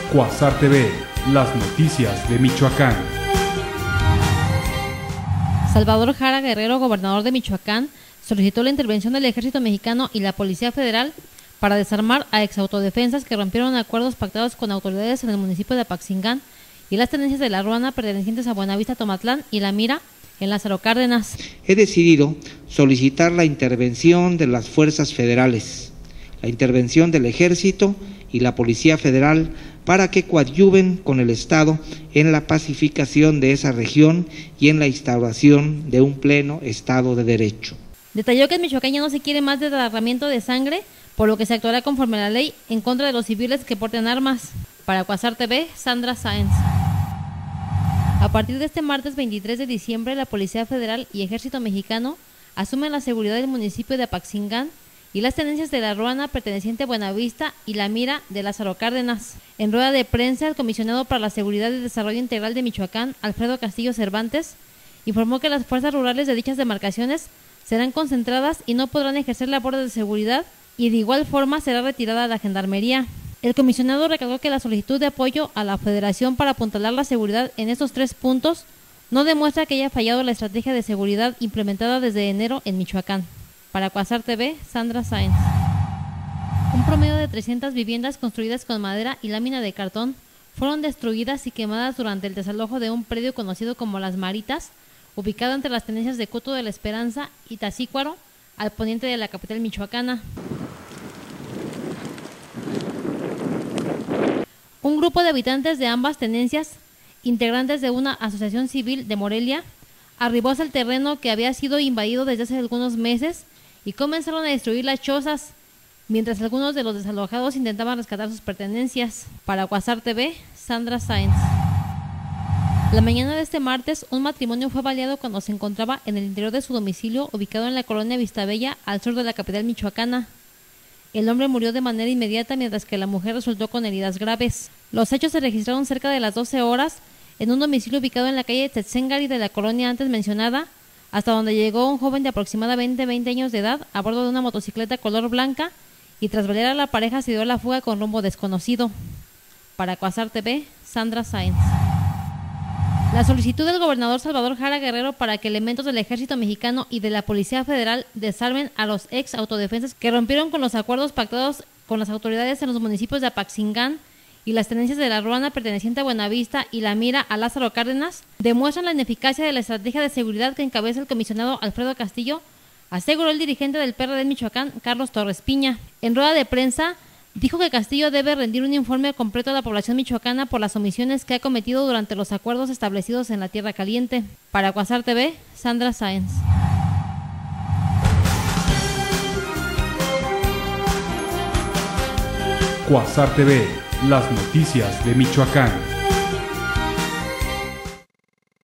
Cuasar TV, las noticias de Michoacán. Salvador Jara Guerrero, gobernador de Michoacán, solicitó la intervención del Ejército Mexicano y la Policía Federal para desarmar a exautodefensas que rompieron acuerdos pactados con autoridades en el municipio de Apaxingán y las tenencias de La Ruana pertenecientes a Buenavista, Tomatlán y La Mira en Lázaro Cárdenas. He decidido solicitar la intervención de las fuerzas federales, la intervención del Ejército y la Policía Federal para que coadyuven con el Estado en la pacificación de esa región y en la instauración de un pleno Estado de Derecho. Detalló que en Michoacán ya no se quiere más derramamiento de sangre, por lo que se actuará conforme a la ley en contra de los civiles que porten armas. Para Cuasar TV, Sandra Sáenz. A partir de este martes 23 de diciembre, la Policía Federal y Ejército Mexicano asumen la seguridad del municipio de Apaxingán y las tenencias de La Ruana perteneciente a Buenavista y La Mira de Lázaro Cárdenas. En rueda de prensa, el comisionado para la Seguridad y Desarrollo Integral de Michoacán, Alfredo Castillo Cervantes, informó que las fuerzas rurales de dichas demarcaciones serán concentradas y no podrán ejercer labores de seguridad y de igual forma será retirada la gendarmería. El comisionado recalcó que la solicitud de apoyo a la Federación para apuntalar la seguridad en estos 3 puntos no demuestra que haya fallado la estrategia de seguridad implementada desde enero en Michoacán. Para Cuasar TV, Sandra Sáenz. Un promedio de 300 viviendas construidas con madera y lámina de cartón fueron destruidas y quemadas durante el desalojo de un predio conocido como Las Maritas, ubicado entre las tenencias de Coto de la Esperanza y Tacícuaro, al poniente de la capital michoacana. Un grupo de habitantes de ambas tenencias, integrantes de una asociación civil de Morelia, arribó hasta el terreno que había sido invadido desde hace algunos meses y comenzaron a destruir las chozas, mientras algunos de los desalojados intentaban rescatar sus pertenencias. Para Cuasar TV, Sandra Sáenz. La mañana de este martes, un matrimonio fue baleado cuando se encontraba en el interior de su domicilio, ubicado en la colonia Vistabella, al sur de la capital michoacana. El hombre murió de manera inmediata, mientras que la mujer resultó con heridas graves. Los hechos se registraron cerca de las 12 horas en un domicilio ubicado en la calle Tetzengari de la colonia antes mencionada, hasta donde llegó un joven de aproximadamente 20 años de edad a bordo de una motocicleta color blanca y tras balear a la pareja se dio a la fuga con rumbo desconocido. Para Cuasar TV, Sandra Sáenz. La solicitud del gobernador Salvador Jara Guerrero para que elementos del Ejército Mexicano y de la Policía Federal desarmen a los ex autodefensas que rompieron con los acuerdos pactados con las autoridades en los municipios de Apaxingán y las tenencias de La Ruana perteneciente a Buenavista y La Mira a Lázaro Cárdenas demuestran la ineficacia de la estrategia de seguridad que encabeza el comisionado Alfredo Castillo, aseguró el dirigente del PRD en Michoacán, Carlos Torres Piña. En rueda de prensa, dijo que Castillo debe rendir un informe completo a la población michoacana por las omisiones que ha cometido durante los acuerdos establecidos en la Tierra Caliente. Para Cuasar TV, Sandra Sáenz. Cuasar TV, las noticias de Michoacán.